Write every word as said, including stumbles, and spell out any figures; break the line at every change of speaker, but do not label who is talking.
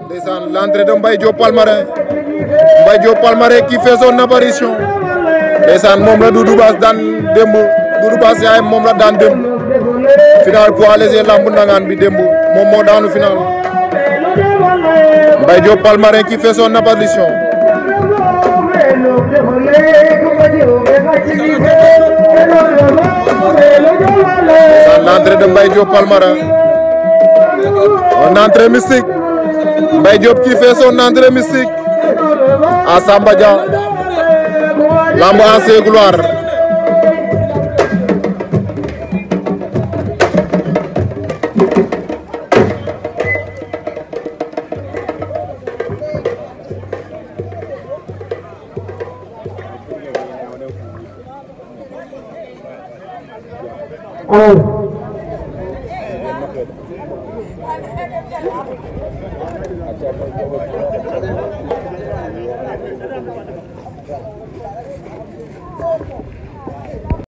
Ndeysaan, l'entrée de Mbaye Diop Palmarin. Mbaye Diop Palmarin qui fait son apparition. Ndeysaan moom la Doudou Basse daan démb Doudou Basse yaay moom la daan démb final poids léger lamb nangaan bi démb moom moo daanu final. Mbaye Diop Palmarin qui fait son apparition. Ndeysaan, l'entrée de Mbaye Diop Palmarin. Une entrée mystique. Mbaye Diop qui fait son entrée mystique à Samba Dia. Lamb ancien gloire.
Oh.